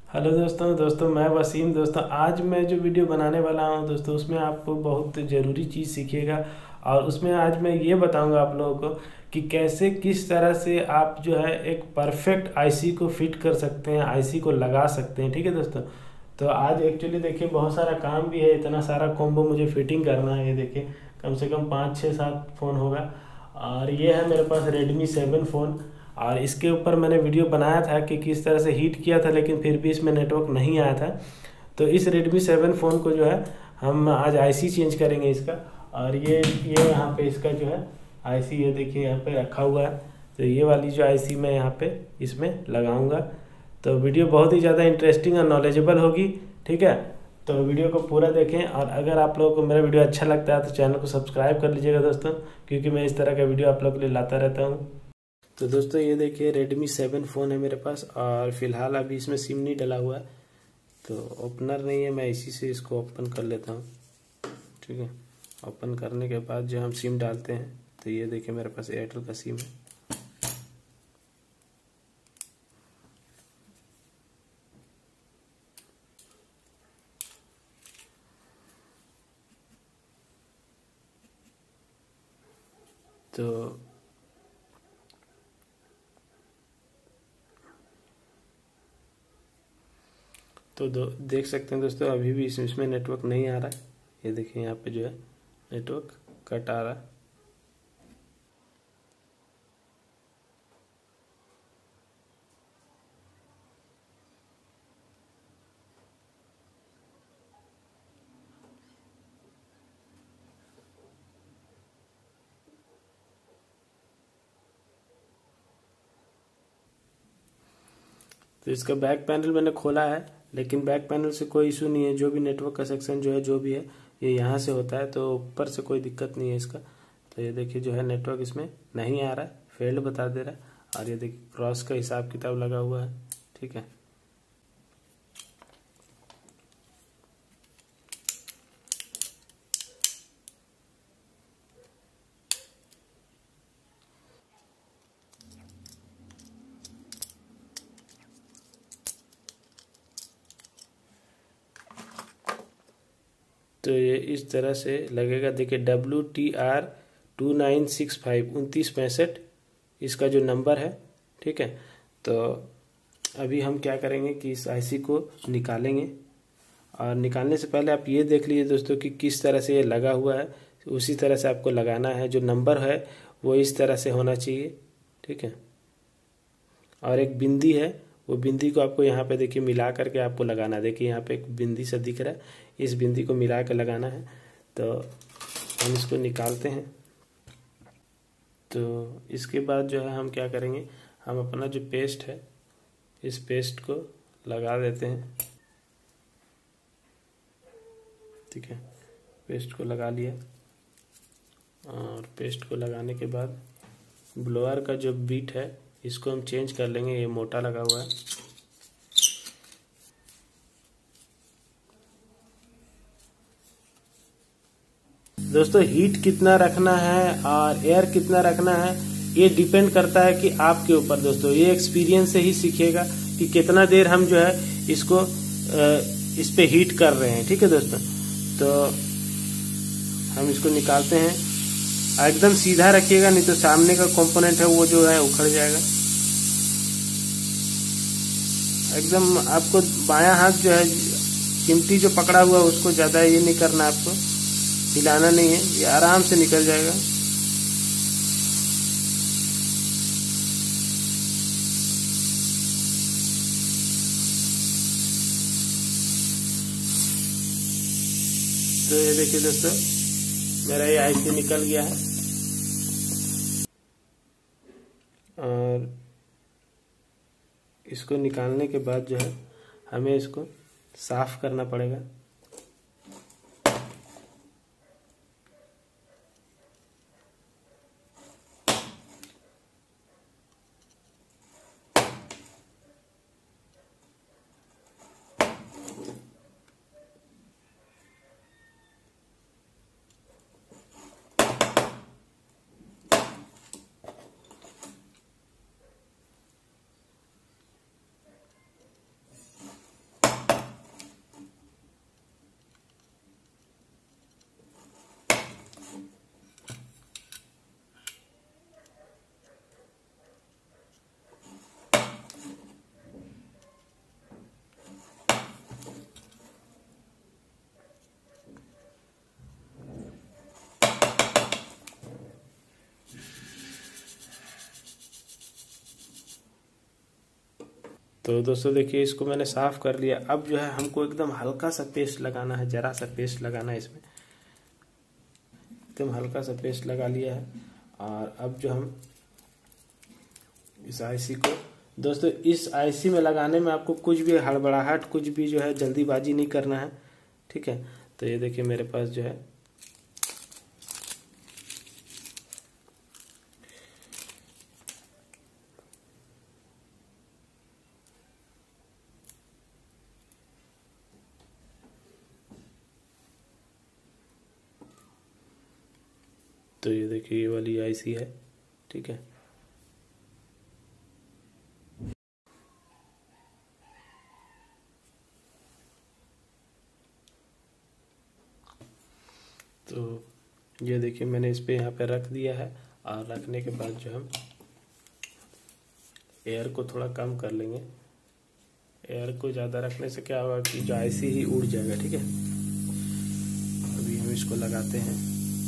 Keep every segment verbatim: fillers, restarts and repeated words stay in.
Hello दोस्तों दोस्तों मैं वसीम। दोस्तों आज मैं जो वीडियो बनाने वाला हूं दोस्तों उसमें आपको बहुत ज़रूरी चीज़ सीखिएगा और उसमें आज मैं ये बताऊंगा आप लोगों को कि कैसे किस तरह से आप जो है एक परफेक्ट आईसी को फिट कर सकते हैं, आईसी को लगा सकते हैं। ठीक है दोस्तों। तो आज एक्चुअली देखिए बहुत सारा काम भी है, इतना सारा कॉम्बो मुझे फिटिंग करना है। ये देखिए कम से कम पाँच छः सात फ़ोन होगा और ये है मेरे पास रेडमी सेवन फ़ोन। और इसके ऊपर मैंने वीडियो बनाया था कि किस तरह से हीट किया था, लेकिन फिर भी इसमें नेटवर्क नहीं आया था। तो इस रेडमी सेवन फ़ोन को जो है हम आज आईसी चेंज करेंगे इसका। और ये ये यहाँ पे इसका जो है आईसी ये देखिए यहाँ पे रखा हुआ है। तो ये वाली जो आईसी मैं यहाँ पे इसमें लगाऊंगा। तो वीडियो बहुत ही ज़्यादा इंटरेस्टिंग और नॉलेजेबल होगी। ठीक है, तो वीडियो को पूरा देखें और अगर आप लोगों को मेरा वीडियो अच्छा लगता है तो चैनल को सब्सक्राइब कर लीजिएगा दोस्तों, क्योंकि मैं इस तरह का वीडियो आप लोगों के लिए लाता रहता हूँ। तो दोस्तों ये देखिए रेडमी सेवन फ़ोन है मेरे पास और फिलहाल अभी इसमें सिम नहीं डला हुआ है, तो ओपनर नहीं है। मैं इसी से इसको ओपन कर लेता हूँ। ठीक है, ओपन करने के बाद जो हम सिम डालते हैं तो ये देखिए मेरे पास एयरटेल का सिम है। तो तो दो देख सकते हैं दोस्तों अभी भी इसमें इसमें नेटवर्क नहीं आ रहा है। ये देखिए यहाँ पे जो है नेटवर्क कट आ रहा है। तो इसका बैक पैनल मैंने खोला है, लेकिन बैक पैनल से कोई इशू नहीं है। जो भी नेटवर्क का सेक्शन जो है जो भी है ये यहाँ से होता है, तो ऊपर से कोई दिक्कत नहीं है इसका। तो ये देखिए जो है नेटवर्क इसमें नहीं आ रहा है, फेल्ड बता दे रहा है। और ये देखिए क्रॉस का हिसाब किताब लगा हुआ है। ठीक है, तो ये इस तरह से लगेगा। देखिए W T R two nine six five उनतीस पैंसठ इसका जो नंबर है। ठीक है, तो अभी हम क्या करेंगे कि इस आईसी को निकालेंगे। और निकालने से पहले आप ये देख लीजिए दोस्तों कि किस तरह से ये लगा हुआ है, उसी तरह से आपको लगाना है। जो नंबर है वो इस तरह से होना चाहिए। ठीक है, और एक बिंदी है, वो बिंदी को आपको यहाँ पे देखिए मिला करके आपको लगाना है। देखिए यहाँ पे एक बिंदी सा दिख रहा है, इस बिंदी को मिला कर लगाना है। तो हम इसको निकालते हैं। तो इसके बाद जो है हम क्या करेंगे, हम अपना जो पेस्ट है इस पेस्ट को लगा देते हैं। ठीक है, पेस्ट को लगा लिया और पेस्ट को लगाने के बाद ब्लोअर का जो बीट है इसको हम चेंज कर लेंगे। ये मोटा लगा हुआ है। दोस्तों हीट कितना रखना है और एयर कितना रखना है ये डिपेंड करता है कि आपके ऊपर। दोस्तों ये एक्सपीरियंस से ही सीखिएगा कि कितना देर हम जो है इसको इस पे हीट कर रहे हैं। ठीक है दोस्तों, तो हम इसको निकालते हैं। एकदम सीधा रखिएगा, नहीं तो सामने का कंपोनेंट है वो जो है उखड़ जाएगा। एकदम आपको बायां हाथ जो है चिमटी जो पकड़ा हुआ है उसको ज्यादा ये नहीं करना, आपको हिलाना नहीं है, ये आराम से निकल जाएगा। तो ये देखिए दोस्तों मेरा ये आईसी निकल गया है। और इसको निकालने के बाद जो है हमें इसको साफ करना पड़ेगा। तो दोस्तों देखिए इसको मैंने साफ़ कर लिया। अब जो है हमको एकदम हल्का सा पेस्ट लगाना है, ज़रा सा पेस्ट लगाना है इसमें, एकदम हल्का सा पेस्ट लगा लिया है। और अब जो हम इस आईसी को दोस्तों, इस आईसी में लगाने में आपको कुछ भी हड़बड़ाहट, कुछ भी जो है जल्दीबाजी नहीं करना है, ठीक है। तो ये देखिए मेरे पास जो है तो ये देखिए ये वाली आईसी है, ठीक है। तो ये देखिए मैंने इस पे यहाँ पे रख दिया है। और रखने के बाद जो हम एयर को थोड़ा कम कर लेंगे। एयर को ज़्यादा रखने से क्या होगा कि जो आईसी ही उड़ जाएगा, ठीक है। अभी हम इसको लगाते हैं।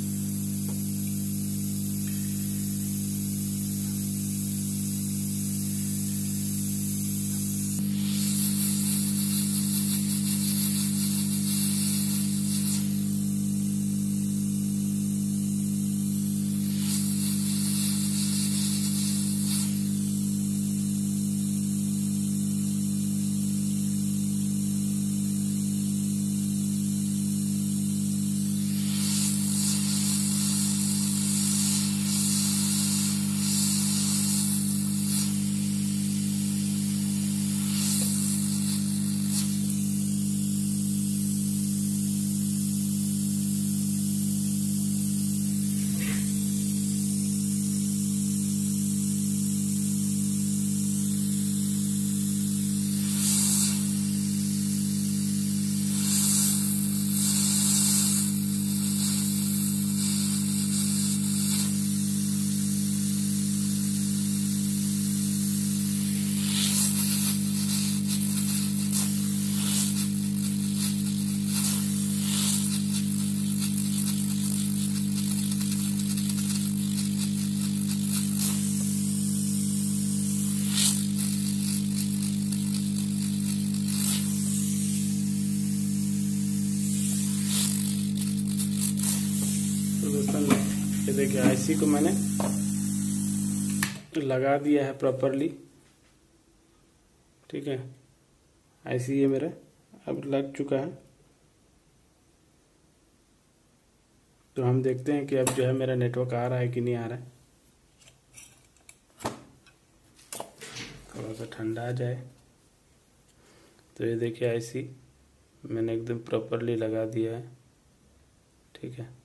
ये देखिए आईसी को मैंने लगा दिया है प्रॉपरली, ठीक है। आईसी ये मेरा अब लग चुका है। तो हम देखते हैं कि अब जो है मेरा नेटवर्क आ रहा है कि नहीं आ रहा है। थोड़ा सा ठंडा आ जाए। तो ये देखिए आईसी मैंने एकदम प्रॉपरली लगा दिया है, ठीक है।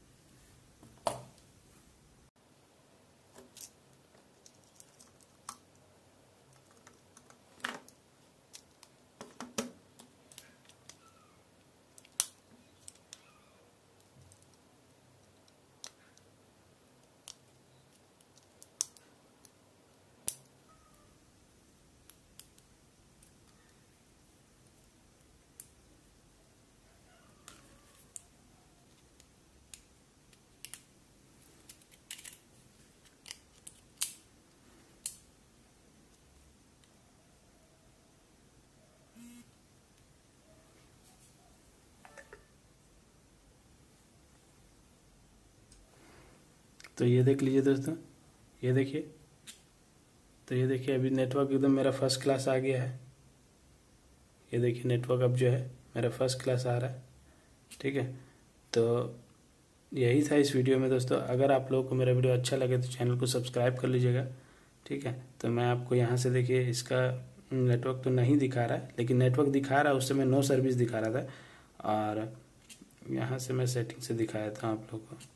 तो ये देख लीजिए दोस्तों, ये देखिए। तो ये देखिए अभी नेटवर्क एकदम मेरा फर्स्ट क्लास आ गया है। ये देखिए नेटवर्क अब जो है मेरा फर्स्ट क्लास आ रहा है, ठीक है। तो यही था इस वीडियो में दोस्तों। अगर आप लोगों को मेरा वीडियो अच्छा लगे तो चैनल को सब्सक्राइब कर लीजिएगा, ठीक है। तो मैं आपको यहाँ से देखिए इसका नेटवर्क तो नहीं दिखा रहा है, लेकिन नेटवर्क दिखा रहा है, उस समय नो सर्विस दिखा रहा था। और यहाँ से मैं सेटिंग से दिखाया था आप लोग को।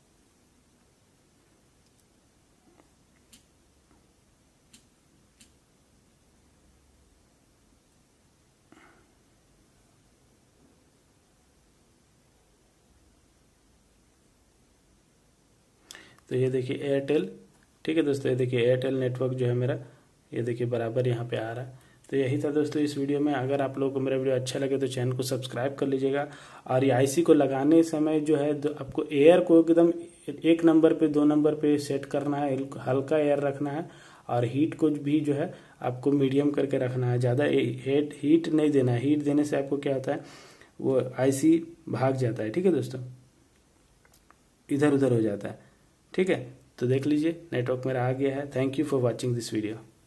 तो ये देखिए एयरटेल, ठीक है दोस्तों। ये देखिए एयरटेल नेटवर्क जो है मेरा, ये देखिए बराबर यहाँ पे आ रहा है। तो यही था दोस्तों इस वीडियो में। अगर आप लोगों को मेरा वीडियो अच्छा लगे तो चैनल को सब्सक्राइब कर लीजिएगा। और ये आईसी को लगाने समय जो है आपको एयर को एकदम एक नंबर पे, दो नंबर पे सेट करना है, हल्का एयर रखना है। और हीट को भी जो है आपको मीडियम करके रखना है, ज़्यादा हीट हीट नहीं देना है। हीट देने से आपको क्या होता है, वो आईसी भाग जाता है, ठीक है दोस्तों, इधर उधर हो जाता है, ठीक है। तो देख लीजिए नेटवर्क मेरा आ गया है। Thank you for watching this video.